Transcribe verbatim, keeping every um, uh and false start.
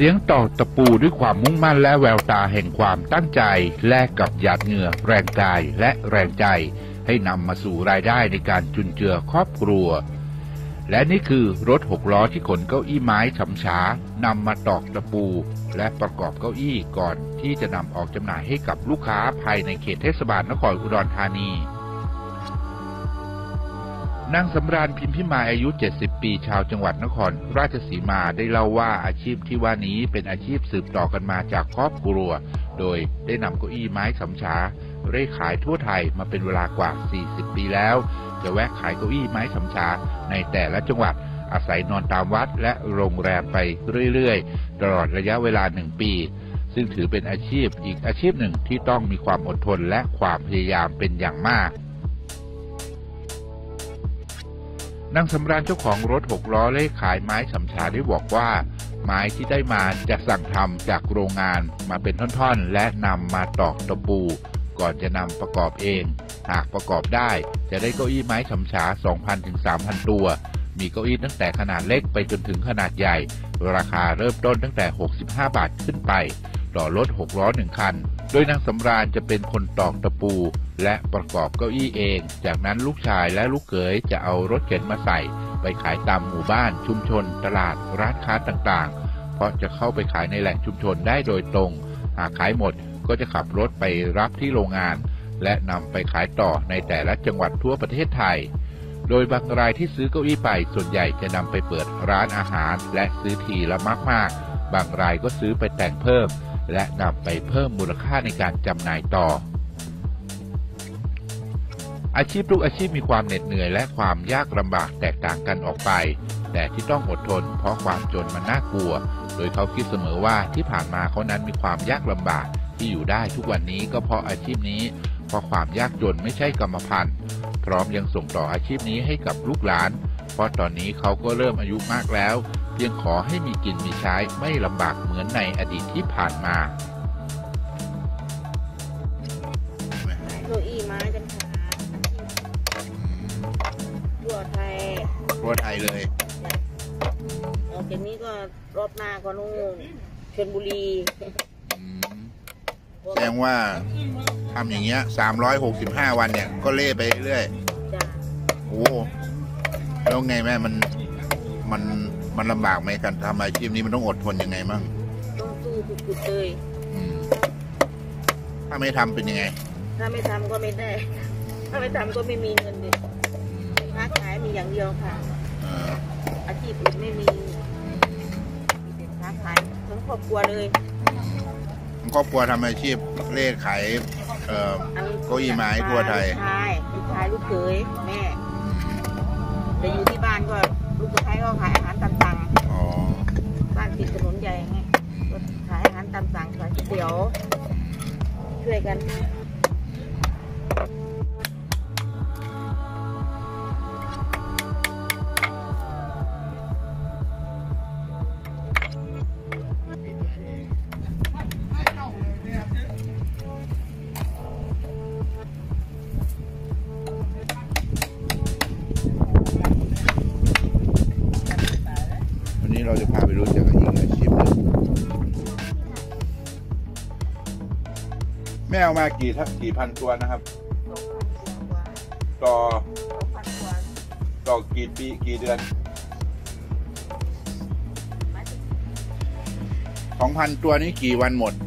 ลี้ยงตอกตะปูด้วยความมุ่งมั่นและแววตาแห่งความตั้งใจแลกกับหยาดเหงื่อแรงกายและแรงใจให้นำมาสู่รายได้ในการจุนเจือครอบครัวและนี่คือรถหกล้อที่ขนเก้าอี้ไม้ฉำฉานำมาตอกตะปูและประกอบเก้าอี้ก่อนที่จะนำออกจำหน่ายให้กับลูกค้าภายในเขตเทศบาลนครอุดรธานีนางสำราญพิมพิมายอายุเจ็ดสิบปีชาวจังหวัดนครราชสีมาได้เล่าว่าอาชีพที่ว่านี้เป็นอาชีพสืบต่อกันมาจากครอบครัวโดยได้นำเก้าอี้ไม้ฉำฉาเร่ขายทั่วไทยมาเป็นเวลากว่าสี่สิบปีแล้วจะแวะขายเก้าอี้ไม้ฉำฉาในแต่ละจังหวัดอาศัยนอนตามวัดและโรงแรมไปเรื่อยๆตลอดระยะเวลาหนึ่งปีซึ่งถือเป็นอาชีพอีกอาชีพหนึ่งที่ต้องมีความอดทนและความพยายามเป็นอย่างมากนางสำราญเจ้าของรถหกล้อเล่ขายไม้ฉำฉาได้บอกว่าไม้ที่ได้มาจะสั่งทำจากโรงงานมาเป็นท่อนๆและนำมาตอกตะปูก่อนจะนำประกอบเองหากประกอบได้จะได้เก้าอี้ไม้ฉำฉา สองพันถึงสามพัน ตัวมีเก้าอี้ตั้งแต่ขนาดเล็กไปจนถึงขนาดใหญ่ราคาเริ่มต้นตั้งแต่หกสิบห้าบาทขึ้นไปต่อรถหกล้อหนึ่งคันโดยนางสำราญจะเป็นคนตอกตะปูและประกอบเก้าอี้เองจากนั้นลูกชายและลูกเขยจะเอารถเข็นมาใส่ไปขายตามหมู่บ้านชุมชนตลาดร้านค้าต่างๆเพราะจะเข้าไปขายในแหล่งชุมชนได้โดยตรงหากขายหมดก็จะขับรถไปรับที่โรงงานและนำไปขายต่อในแต่ละจังหวัดทั่วประเทศไทยโดยบางรายที่ซื้อเก้าอี้ไปส่วนใหญ่จะนำไปเปิดร้านอาหารและซื้อทีละมากๆบางรายก็ซื้อไปแต่งเพิ่มและนำไปเพิ่มมูลค่าในการจำหน่ายต่ออาชีพทุกอาชีพมีความเหน็ดเหนื่อยและความยากลำบากแตกต่างกันออกไปแต่ที่ต้องอดทนเพราะความจนมันน่ากลัวโดยเขาคิดเสมอว่าที่ผ่านมาเขานั้นมีความยากลำบากที่อยู่ได้ทุกวันนี้ก็เพราะอาชีพนี้เพราะความยากจนไม่ใช่กรรมพันธุ์พร้อมยังส่งต่ออาชีพนี้ให้กับลูกหลานเพราะตอนนี้เขาก็เริ่มอายุมากแล้วเพียงขอให้มีกินมีใช้ไม่ลำบากเหมือนในอดีตที่ผ่านมาเก้าอี้ไม้จำฉาทั่วไทยทั่วไทยเลยออกจากนี้ก็รอบหน้าก็นู่นชลบุรีแสดงว่าทำอย่างเงี้ยสามร้อยหกสิบห้าวันเนี่ยก็เล่ไปเรื่อยจ้ะโอ้แล้วไงแม่มันมันมันลำบากไหมกันทำอาชีพนี้มันต้องอดทนยังไงมั่งต้องสู้สุดๆเลยถ้าไม่ทำเป็นยังไงถ้าไม่ทำก็ไม่ได้ถ้าไม่ทำก็ไม่มีเงินเดือนค้าขายมีอย่างเดียวค่ะอาชีพอื่นไม่มีมีแต่ค้าขายทั้งครอบครัวเลยครอบครัวทำอาชีพเล่ขายเอ่อเก้าอี้ไม้ทั่วไทยลูกชายลูกชายลูกเขยแม่แต่อยู่ที่บ้านก็ลูกสะใภ้ก็ขายอาหารตามสั่งบ้านติดถนนใหญ่ไงก็ขายอาหารตามสั่งขายก๋วยเตี๋ยวช่วยกันเราจะพาไปรู้จักกับอีกอาชีพหนึ่งแม่เอามากี่ทักกี่พันตัวนะครับต่อต่อกี่ปีกี่เดือนสองพันตัวนี้กี่วันหมด